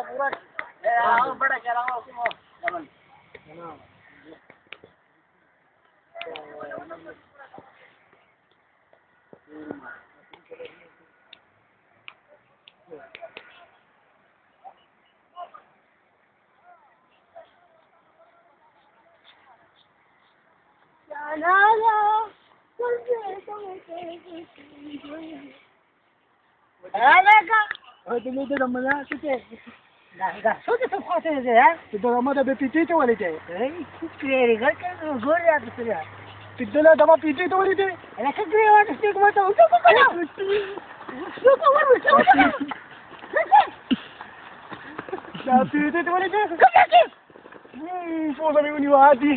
बड़ा कह रहा हूँ तुम्ही ते रमला तिथे तो फाटे दे यार तिथे रमत बे पिटी तो वाली ते खूप क्लिअर आहे का गोर या दुसऱ्या तिथला दमा पिटी तो वाली ते अरे का ग्रे वाट स्टिक मत उठो को क्या पिटी तो वाली ते पोसा मी उनी वादी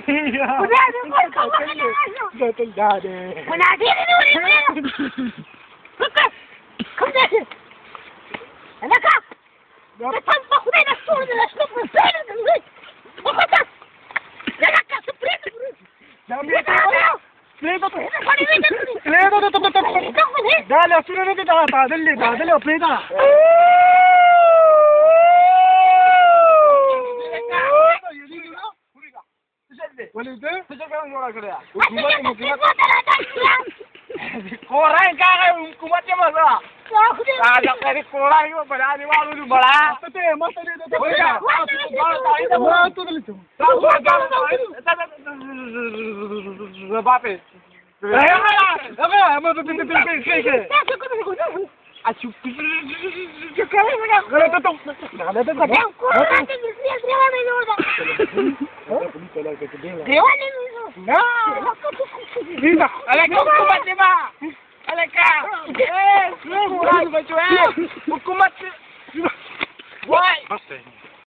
गतल दादे पुन्हा दे أنا كاب. تطبخ بين السود والأسلوب من بين الجنود. وخطأ. لا لا كاب سبريت. لا لا سوري ده تعال أبريدا. ولده تجربة ولا كده. Koran kagak hukumatnya masa? Ada dari koran itu berani malu tu bala. Masa dia tu. Bapak. Hukumat. Why?